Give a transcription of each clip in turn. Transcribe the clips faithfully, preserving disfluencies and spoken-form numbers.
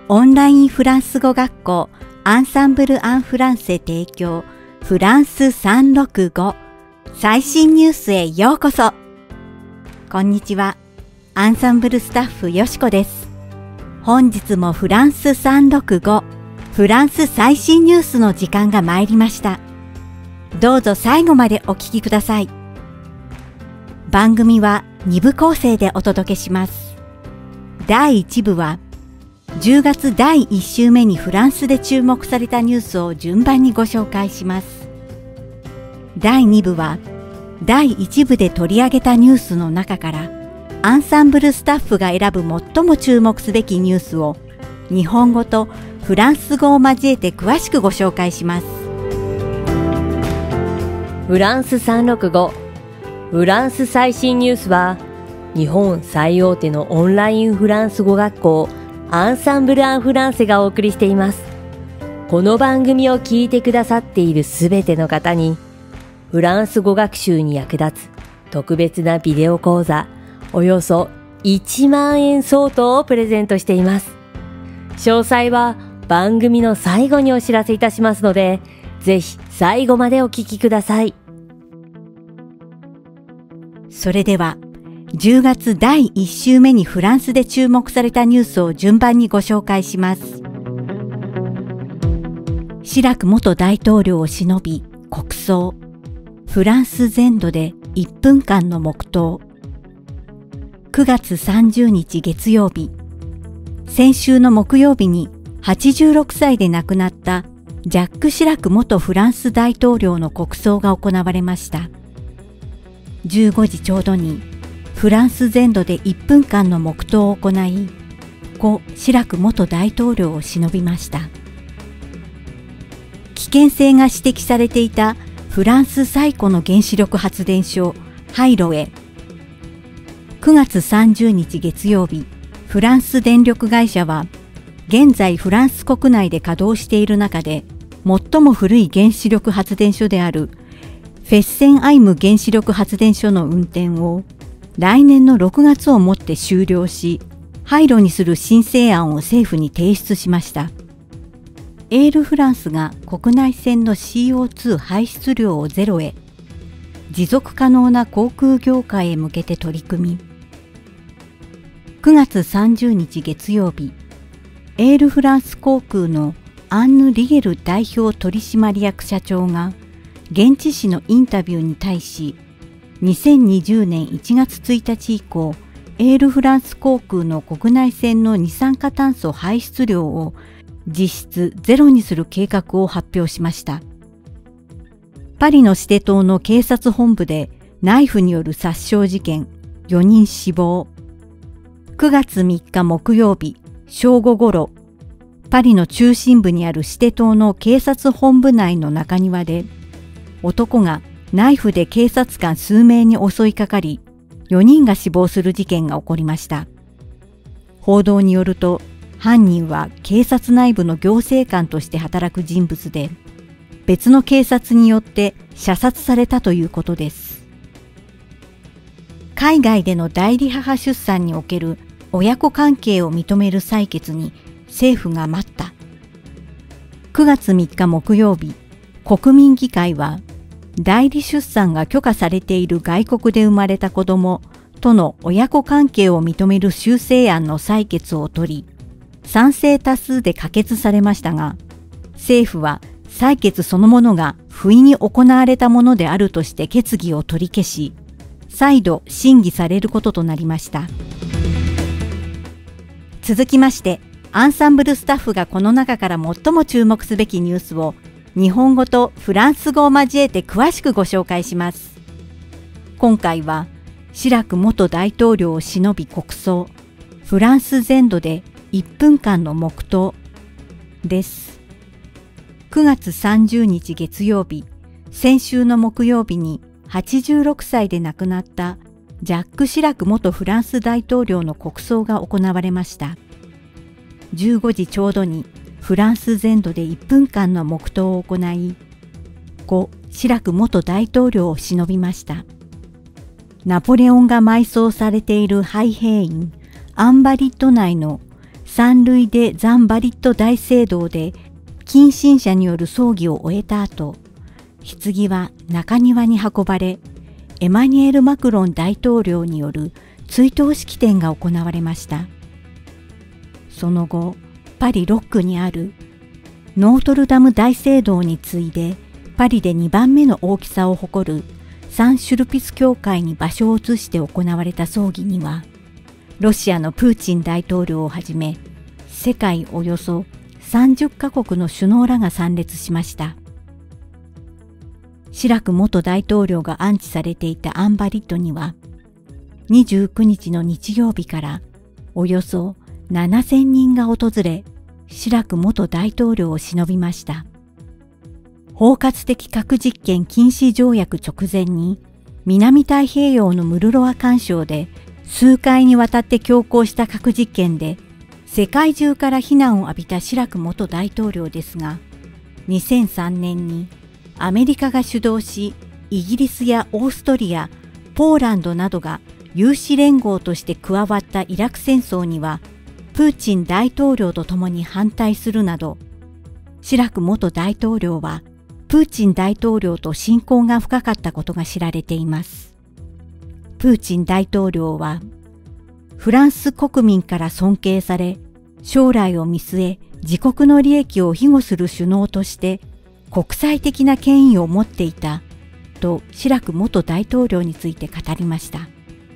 オンラインフランス語学校アンサンブル・アン・フランセ提供フランスさんろくご最新ニュースへようこそ。こんにちは。アンサンブルスタッフよしこです。本日もフランスさんろくごフランス最新ニュースの時間が参りました。どうぞ最後までお聞きください。番組はに部構成でお届けします。だいいち部はじゅうがつだいいっ週目にフランスで注目されたニュースを順番にご紹介します。だいに部はだいいち部で取り上げたニュースの中からアンサンブルスタッフが選ぶ最も注目すべきニュースを日本語とフランス語を交えて詳しくご紹介します。 フランスさんろくごフランス最新ニュースは日本最大手のオンラインフランス語学校アンサンブル・アン・フランセがお送りしています。この番組を聞いてくださっているすべての方にフランス語学習に役立つ特別なビデオ講座およそいちまんえん相当をプレゼントしています。詳細は番組の最後にお知らせいたしますので、ぜひ最後までお聞きください。 それではじゅうがつだいいっ週目にフランスで注目されたニュースを順番にご紹介します。シラク元大統領を偲び国葬、フランス全土でいっぷんかんの黙祷。くがつさんじゅうにち月曜日、先週の木曜日にはちじゅうろくさいで亡くなったジャック・シラク元フランス大統領の国葬が行われました。じゅうごじちょうどにフランス全土でいっぷんかんの黙祷を行い、故シラク元大統領を偲びました。危険性が指摘されていたフランス最古の原子力発電所ハイロへ。くがつさんじゅうにち月曜日、フランス電力会社は、現在フランス国内で稼働している中で、最も古い原子力発電所であるフェッセンアイム原子力発電所の運転を、来年のろくがつをもって終了し、廃炉にする申請案を政府に提出しました。エールフランスが国内線の シーオーツー 排出量をゼロへ、持続可能な航空業界へ向けて取り組み。くがつさんじゅうにち月曜日、エールフランス航空のアンヌ・リゲル代表取締役社長が、現地紙のインタビューに対し、にせんにじゅうねんいちがつついたち以降、エールフランス航空の国内線の二酸化炭素排出量を実質ゼロにする計画を発表しました。パリのシテ島の警察本部でナイフによる殺傷事件、よにん死亡。くがつみっか木曜日、正午ごろ、パリの中心部にあるシテ島の警察本部内の中庭で、男がナイフで警察官数名に襲いかかり、よにんが死亡する事件が起こりました。報道によると、犯人は警察内部の行政官として働く人物で、別の警察によって射殺されたということです。海外での代理母出産における親子関係を認める採決に政府が待った。くがつみっか木曜日、国民議会は、代理出産が許可されている外国で生まれた子供との親子関係を認める修正案の採決を取り、賛成多数で可決されましたが、政府は採決そのものが不意に行われたものであるとして決議を取り消し、再度審議されることとなりました。続きまして、アンサンブルスタッフがこの中から最も注目すべきニュースを日本語とフランス語を交えて詳しくご紹介します。今回は、シラク元大統領を偲び国葬、フランス全土でいっぷんかんの黙祷です。くがつさんじゅうにち月曜日、先週の木曜日にはちじゅうろくさいで亡くなったジャック・シラク元フランス大統領の国葬が行われました。じゅうごじちょうどにフランス全土でいっぷんかんの黙祷を行い、故シラク元大統領を偲びました。ナポレオンが埋葬されている廃兵院アンバリット内のサンルイ・デ・ザンバリット大聖堂で近親者による葬儀を終えた後、棺は中庭に運ばれ、エマニュエル・マクロン大統領による追悼式典が行われました。その後、パリろっくにあるノートルダム大聖堂に次いでパリでにばんめの大きさを誇るサン・シュルピス教会に場所を移して行われた葬儀には、ロシアのプーチン大統領をはじめ、世界およそさんじゅっかこくの首脳らが参列しました。シラク元大統領が安置されていたアンバリットには、にじゅうくにちの日曜日からおよそななせんにんが訪れ、シラク元大統領を偲びました。包括的核実験禁止条約直前に、南太平洋のムルロア環礁で数回にわたって強行した核実験で、世界中から非難を浴びたシラク元大統領ですが、にせんさんねんにアメリカが主導し、イギリスやオーストリア、ポーランドなどが有志連合として加わったイラク戦争には、プーチン大統領と共に反対するなど、シラク元大統領はプーチン大統領と親交が深かったことが知られています。プーチン大統領は、フランス国民から尊敬され、将来を見据え自国の利益を庇護する首脳として国際的な権威を持っていたとシラク元大統領について語りました。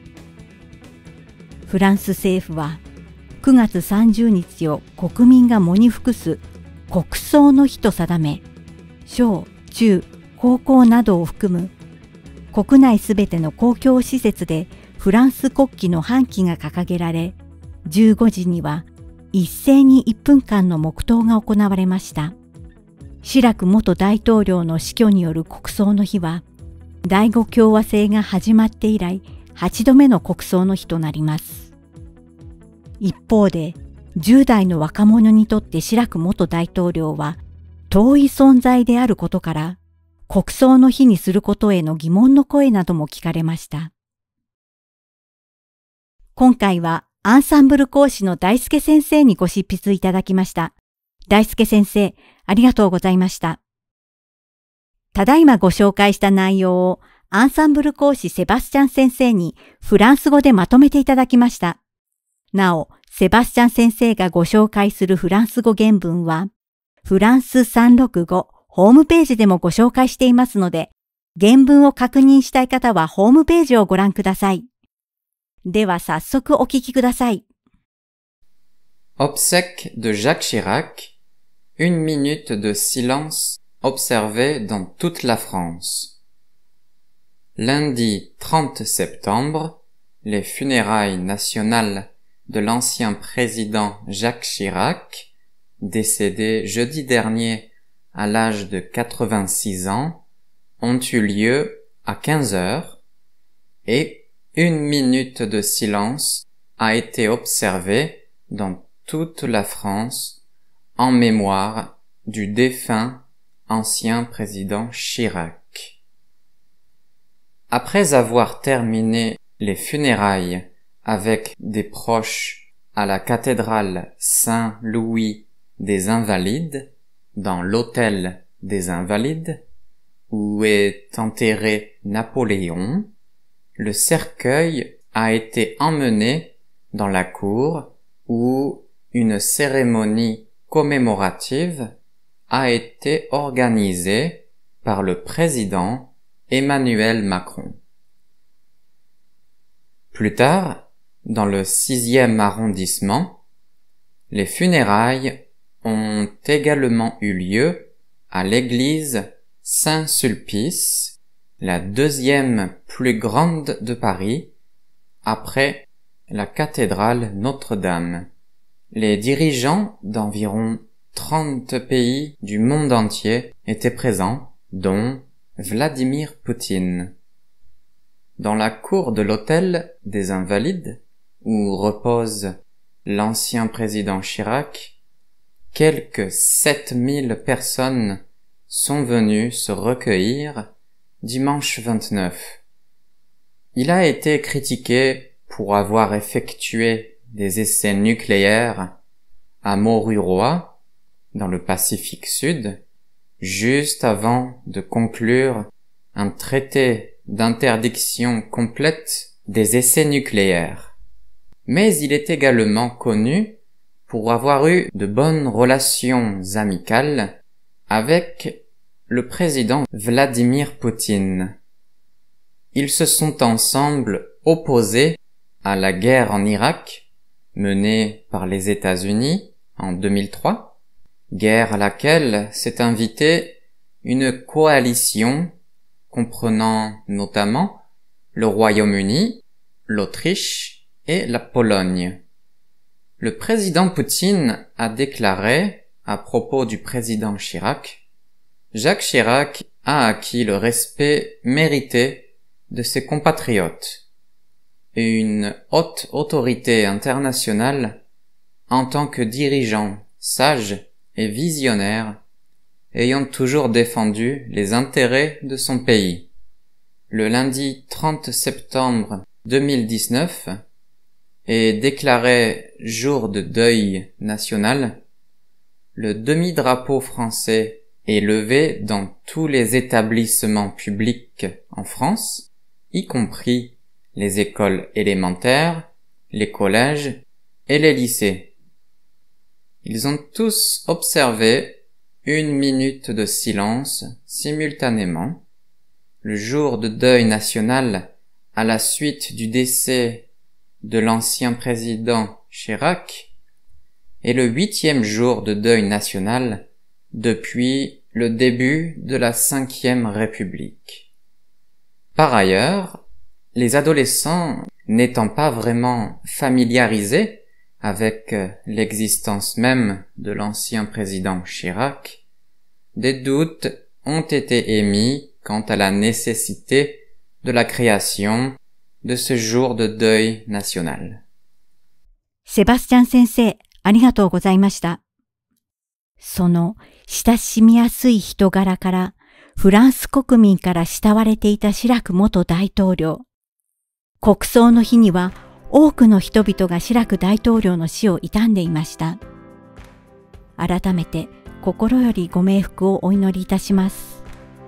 フランス政府はくがつさんじゅうにちを国民が喪に服す国葬の日と定め、小中高校などを含む国内すべての公共施設でフランス国旗の半旗が掲げられ、じゅうごじには一斉にいっぷんかんの黙祷が行われました。シラク元大統領の死去による国葬の日は、第五共和制が始まって以来はちどめの国葬の日となります。一方で、じゅうだいの若者にとってシラク元大統領は遠い存在であることから、国葬の日にすることへの疑問の声なども聞かれました。今回はアンサンブル講師の大輔先生にご執筆いただきました。大輔先生、ありがとうございました。ただいまご紹介した内容をアンサンブル講師セバスチャン先生にフランス語でまとめていただきました。なお、セバスチャン先生がご紹介するフランス語原文は、フランスさんろくごホームページでもご紹介していますので、原文を確認したい方はホームページをご覧ください。では早速お聞きください。 Obsèques de Jacques Chirac, une minute de silence observé dans toute la France. Lundi trente septembre, les funérailles nationales de l'ancien président Jacques Chirac, décédé jeudi dernier à l'âge de quatre-vingt-six ans, ont eu lieu à quinze heures et une minute de silence a été observée dans toute la France en mémoire du défunt ancien président Chirac. Après avoir terminé les funérailles avec des proches à la cathédrale Saint-Louis des Invalides, dans l'hôtel des Invalides, où est enterré Napoléon, le cercueil a été emmené dans la cour où une cérémonie commémorative a été organisée par le président Emmanuel Macron. Plus tard, dans le sixième arrondissement, les funérailles ont également eu lieu à l'église Saint-Sulpice, la deuxième plus grande de Paris, après la cathédrale Notre-Dame. Les dirigeants d'environ trente pays du monde entier étaient présents, dont Vladimir Poutine. Dans la cour de l'hôtel des Invalides, où repose l'ancien président Chirac, quelques sept mille personnes sont venues se recueillir dimanche vingt-neuf. Il a été critiqué pour avoir effectué des essais nucléaires à Moruroa, dans le Pacifique Sud, juste avant de conclure un traité d'interdiction complète des essais nucléaires. Mais il est également connu pour avoir eu de bonnes relations amicales avec le président Vladimir Poutine. Ils se sont ensemble opposés à la guerre en Irak, menée par les États-Unis en deux mille trois, guerre à laquelle s'est invitée une coalition comprenant notamment le Royaume-Uni, l'Autriche et la Pologne. Le président Poutine a déclaré, à propos du président Chirac, « Jacques Chirac a acquis le respect mérité de ses compatriotes et une haute autorité internationale en tant que dirigeant sage et visionnaire, ayant toujours défendu les intérêts de son pays. » Le lundi trente septembre deux mille dix-neuf est déclaré jour de deuil national. Le demi-drapeau français est levé dans tous les établissements publics en France, y compris les écoles élémentaires, les collèges et les lycées. Ils ont tous observé une minute de silence simultanément, le jour de deuil national à la suite du décès de l'ancien président Chirac et le huitième jour de deuil national depuis le début de la Cinquième République. Par ailleurs, les adolescents n'étant pas vraiment familiarisés avec l'existence même de l'ancien président Chirac, des doutes ont été émis quant à la nécessité de la création de ce jour de deuil national. セバスチャン先生、ありがとうございました。その親しみやすい人柄からフランス国民から慕われていたシラク元大統領。国葬の日には多くの人々がシラク大統領の死を悼んでいました。改めて心よりご冥福をお祈りいたします。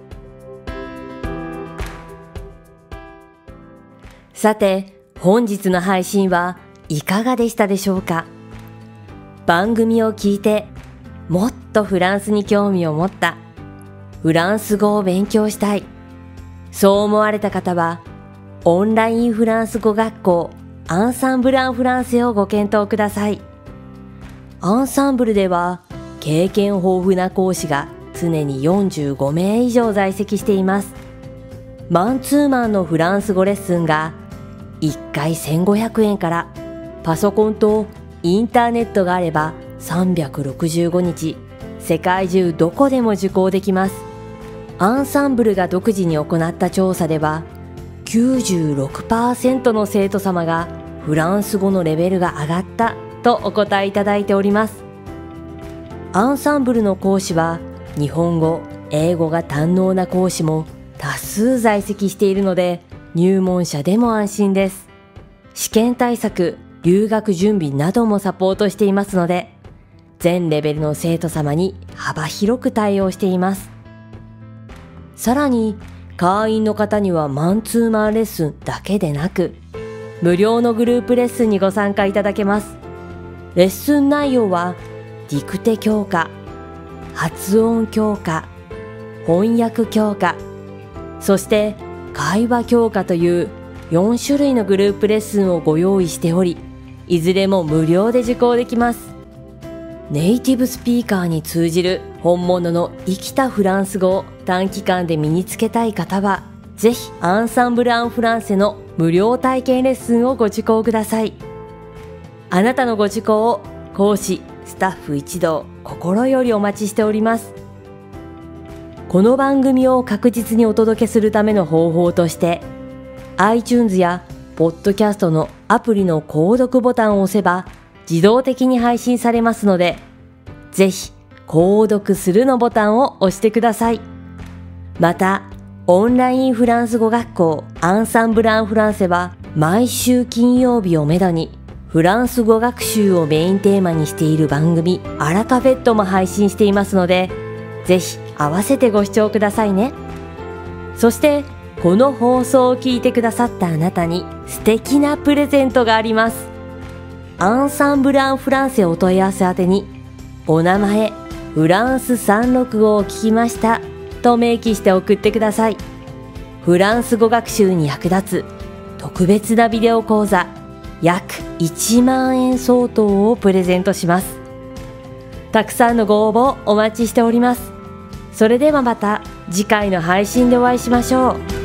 さて、本日の配信はいかがでしたでしょうか？番組を聞いてもっとフランスに興味を持った、フランス語を勉強したい、そう思われた方はオンラインフランス語学校アンサンブル・アン・フランセをご検討ください。アンサンブルでは経験豊富な講師が常によんじゅうごめい以上在籍しています。マンツーマンのフランス語レッスンがいっかいせんごひゃくえんから、パソコンとインターネットがあればさんびゃくろくじゅうごにち世界中どこでも受講できます。アンサンブルが独自に行った調査では きゅうじゅうろくパーセント の生徒様がフランス語のレベルが上がったとお答えいただいております。アンサンブルの講師は日本語、英語が堪能な講師も多数在籍しているので、入門者でも安心です。試験対策、留学準備などもサポートしていますので、全レベルの生徒様に幅広く対応しています。さらに、会員の方にはマンツーマンレッスンだけでなく、無料のグループレッスンにご参加いただけます。レッスン内容は、ディクテ強化、発音強化、翻訳強化、そして会話強化というよんしゅるいのグループレッスンをご用意しており、いずれも無料で受講できます。ネイティブスピーカーに通じる本物の生きたフランス語を短期間で身につけたい方は、ぜひアンサンブル・アン・フランセの無料体験レッスンをご受講ください。あなたのご受講を講師、スタッフ一同心よりお待ちしております。この番組を確実にお届けするための方法として、iTunes やポッドキャストのアプリの購読ボタンを押せば自動的に配信されますので、ぜひ購読するのボタンを押してください。また、オンラインフランス語学校アンサンブル・アン・フランセは毎週金曜日をめどにフランス語学習をメインテーマにしている番組アラカフェットも配信していますので、ぜひ合わせてご視聴くださいね。そしてこの放送を聞いてくださったあなたに素敵なプレゼントがあります。アンサンブル・アン・フランセお問い合わせ宛てに、お名前フランスさんろくごを聞きましたと明記して送ってください。フランス語学習に役立つ特別なビデオ講座約いちまんえん相当をプレゼントします。たくさんのご応募お待ちしております。それではまた次回の配信でお会いしましょう。